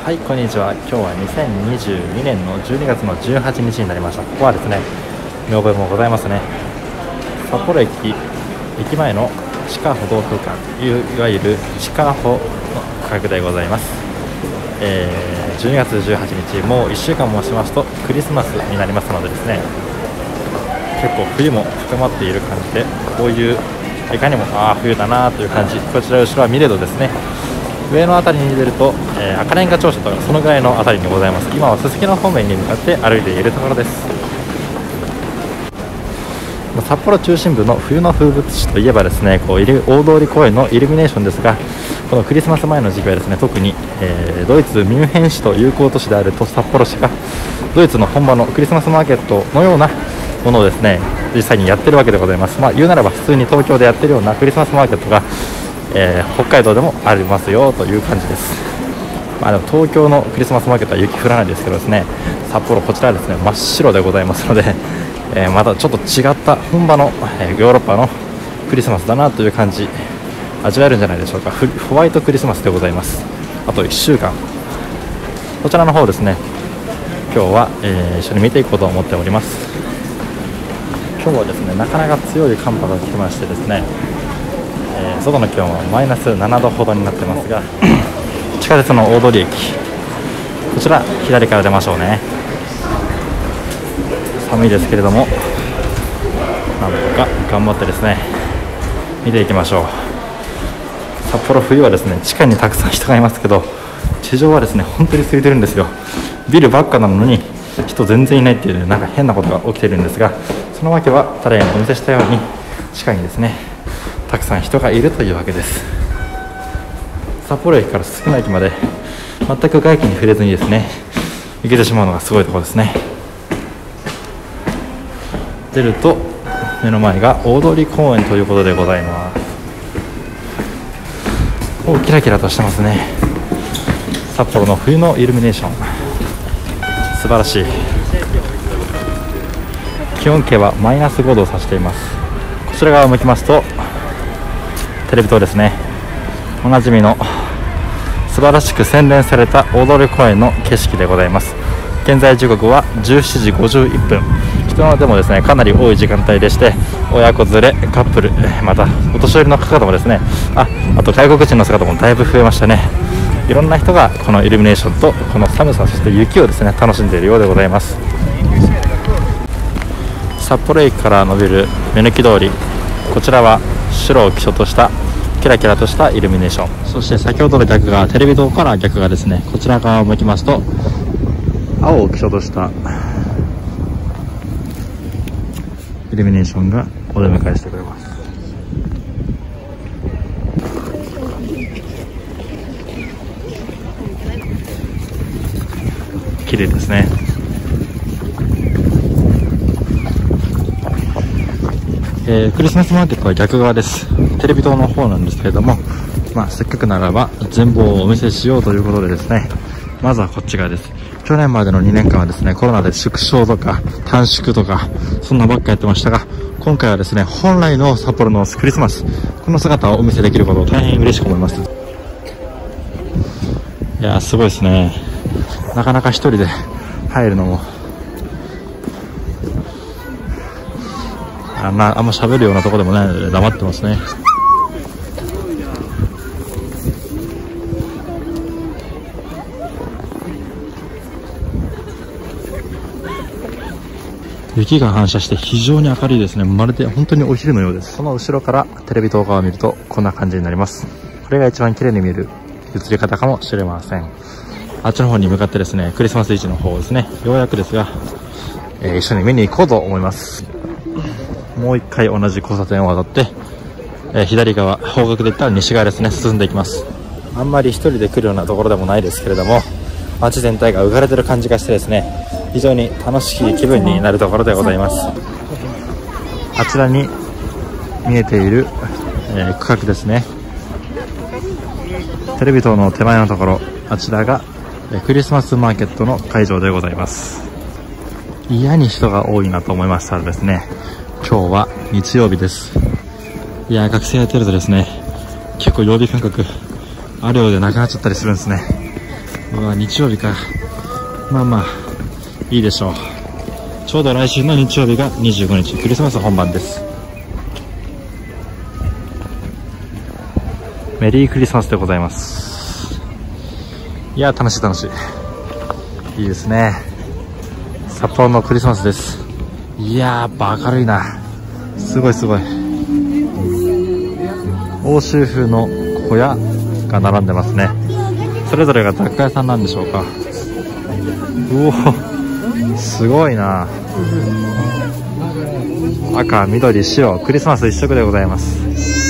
はい、こんにちは。今日は2022年の12月の18日になりました。ここはですね、見覚えもございますね。札幌駅前の地下歩道空間、いわゆる地下歩の区画でございます。12月18日、もう1週間もしますとクリスマスになりますのでですね、結構冬も深まっている感じで、こういういかにも冬だなという感じ。こちら後ろは見れるとですね、上の辺りに出ると、赤レンガ庁舎とかそのぐらいの辺りにございます。今はすすきの方面に向かって歩いているところです。札幌中心部の冬の風物詩といえばですね、大通公園のイルミネーションですが、このクリスマス前の時期はですね、特に、ドイツミュンヘン市と友好都市である札幌市がドイツの本場のクリスマスマーケットのようなものをですね、実際にやってるわけでございます。言うならば普通に東京でやってるようなクリスマスマーケットが北海道でもありますよという感じです。でも東京のクリスマスマーケットは雪降らないですけどですね、札幌こちらはですね真っ白でございますので、またちょっと違った本場の、ヨーロッパのクリスマスだなという感じ味わえるんじゃないでしょうか。ホワイトクリスマスでございます。あと1週間こちらの方ですね、今日は、一緒に見ていこうと思っております。今日はですね、なかなか強い寒波が来てましてですね、外の気温はマイナス7度ほどになってますが地下鉄の大通駅、こちら左から出ましょうね。寒いですけれども、なんとか頑張ってですね見ていきましょう。札幌冬はですね、地下にたくさん人がいますけど、地上はですね本当に空いてるんですよ。ビルばっかなのに人全然いないっていう、なんか変なことが起きてるんですが、そのわけはただ今お見せしたように地下にですねたくさん人がいるというわけです。札幌駅からすすきの駅まで全く外気に触れずにですね行けてしまうのがすごいところですね。出ると目の前が大通公園ということでございます。キラキラとしてますね。札幌の冬のイルミネーション素晴らしい。気温計はマイナス5度を指しています。こちら側を向きますとテレビ塔ですね。おなじみの素晴らしく洗練された大通公園の景色でございます。現在時刻は17時51分。人の出もですねかなり多い時間帯でして、親子連れカップル、またお年寄りの方もですね、あと外国人の姿もだいぶ増えましたね。いろんな人がこのイルミネーションとこの寒さ、そして雪をですね楽しんでいるようでございます。札幌駅から伸びる目抜き通り、こちらは白を基調としたキラキラとしたイルミネーション、そして先ほどの逆側、テレビ塔から逆側ですね、こちら側を向きますと青を基調としたイルミネーションがお出迎えしてくれます。綺麗ですね。クリスマスマーケットは逆側です。テレビ塔の方なんですけれども、せっかくならば全貌をお見せしようということでですね、まずはこっち側です。去年までの2年間はですね、コロナで縮小とか短縮とかそんなばっかやってましたが、今回はですね本来の札幌のクリスマス、この姿をお見せできることを大変嬉しく思います。いやーすごいですね。なかなか一人で入るのもあんま喋るようなところでもないので黙ってますね。雪が反射して非常に明るいですね。まるで本当にお昼のようです。その後ろからテレビ塔側を見るとこんな感じになります。これが一番綺麗に見える映り方かもしれません。あっちの方に向かってですね、クリスマス市の方ですね、ようやくですが、一緒に見に行こうと思います。もう一回同じ交差点を渡って、左側方角で言ったら西側ですね、進んでいきます。あんまり一人で来るようなところでもないですけれども、街全体が浮かれてる感じがしてですね、非常に楽しい気分になるところでございます。あちらに見えている、区画ですね、テレビ塔の手前のところ、あちらがクリスマスマーケットの会場でございます。嫌に人が多いなと思いましたらですね、今日は日曜日です。いや学生やってるとですね、結構曜日感覚あるようでなくなっちゃったりするんですね。 うわ、日曜日か。まあまあいいでしょう。ちょうど来週の日曜日が25日、クリスマス本番です。メリークリスマスでございます。いや、楽しい楽しい。いいですね。札幌のクリスマスです。いやー、明るいな。すごいすごい。欧州風の小屋が並んでますね。それぞれが雑貨屋さんなんでしょうか。うお、すごいな。赤、緑、白、クリスマス一色でございます。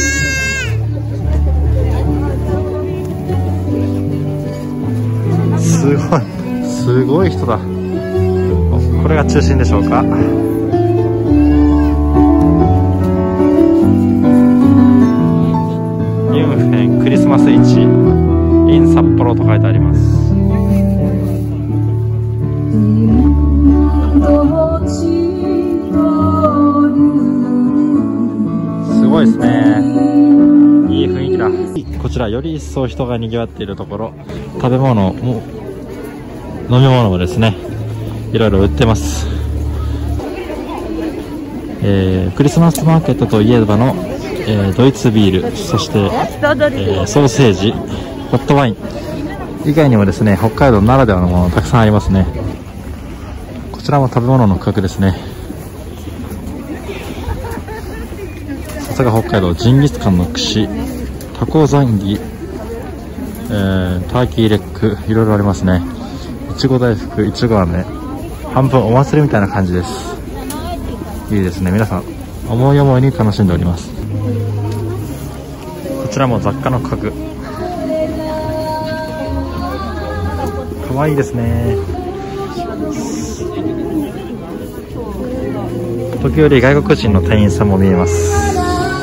すごい人だ。これが中心でしょうか。ユンフェンクリスマス市 in 札幌と書いてあります。すごいですね。いい雰囲気だ。こちらより一層人が賑わっているところ、食べ物も飲み物もですね、いろいろ売ってます。クリスマスマーケットといえばの、ドイツビール、そして、ソーセージ、ホットワイン以外にもですね、北海道ならではのものたくさんありますね。こちらも食べ物の区画ですね。さすが北海道、ジンギスカンの串、タコザンギ、ターキーレッグ、いろいろありますね。いちご大福、いちご飴、半分お祭りみたいな感じです。いいですね。皆さん思い思いに楽しんでおります。こちらも雑貨の家具、かわいいですね。時折外国人の店員さんも見えます。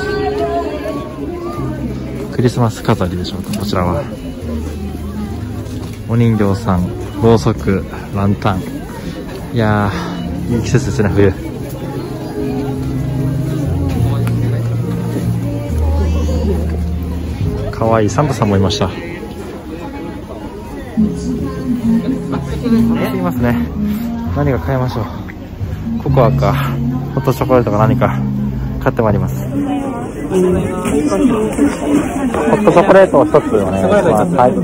クリスマス飾りでしょうか。こちらはお人形さん、ろうそく、ランタン。いやー、いい季節ですね、冬。かわいいサンタさんもいました。いますね。何が買いましょう。ココアかホットチョコレートか何か買ってまいります。ホットチョコレートを一つお願いします。はい。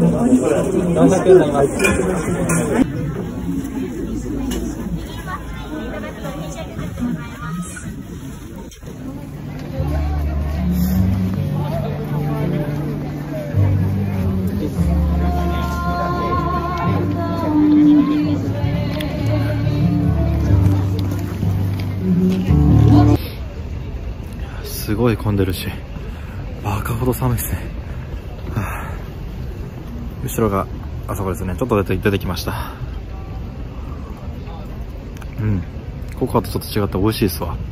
すごい混んでるし、バカほど寒いですね。後ろがあそこですね。ちょっと出てきました。ココアとちょっと違って美味しいですわ。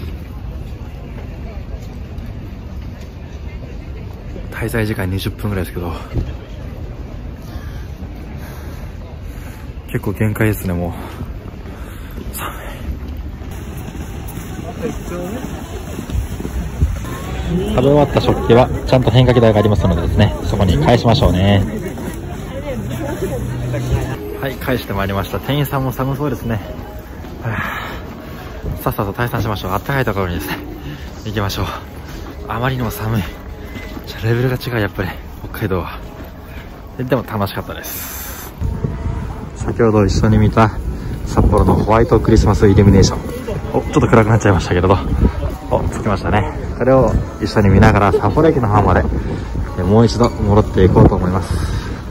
滞在時間20分ぐらいですけど、結構限界ですね。もう寒い。食べ終わった食器はちゃんと変化台がありますのでですね、そこに返しましょうね。はい、返してまいりました。店員さんも寒そうですね。さっさと退散しましょう。あったかいところにですね行きましょう。あまりにも寒い。レベルが違う、やっぱり北海道は。でも楽しかったです。先ほど一緒に見た札幌のホワイトクリスマスイルミネーション、ちょっと暗くなっちゃいましたけれど、着きましたね。それを一緒に見ながら札幌駅の方までもう一度戻っていこうと思います。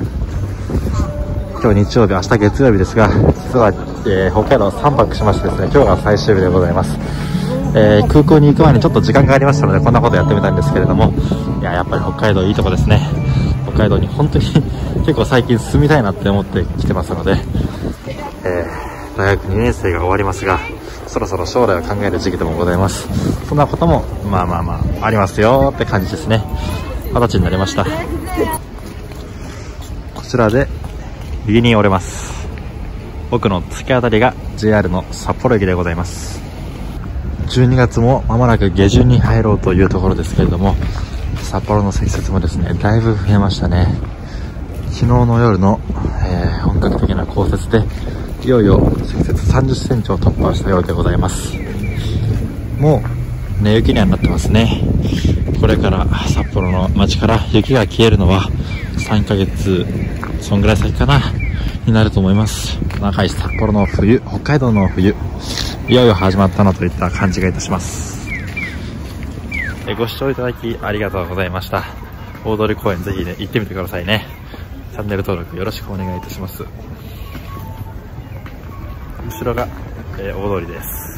今日日曜日、明日月曜日ですが、実は、北海道3泊しましてですね、今日が最終日でございます。空港に行く前にちょっと時間がありましたので、こんなことやってみたんですけれども、やっぱり北海道いいとこですね。北海道に本当に結構最近住みたいなって思ってきてますので、大学2年生が終わりますが、そろそろ将来を考える時期でもございます。そんなこともありますよって感じですね。20歳になりました。こちらで右に折れます。奥の突き当たりが JR の札幌駅でございます。12月も間もなく下旬に入ろうというところですけれども、札幌の積雪もですね、だいぶ増えましたね。昨日の夜の、 降雪でいよいよ積雪30センチを突破したようでございます。もう寝雪にはなってますね。これから札幌の街から雪が消えるのは3ヶ月そんぐらい先かなになると思います。長い札幌の冬、北海道の冬、いよいよ始まったなといった感じがいたします。ご視聴いただきありがとうございました。大通公園ぜひね行ってみてくださいね。チャンネル登録よろしくお願いいたします。後ろが、大通りです。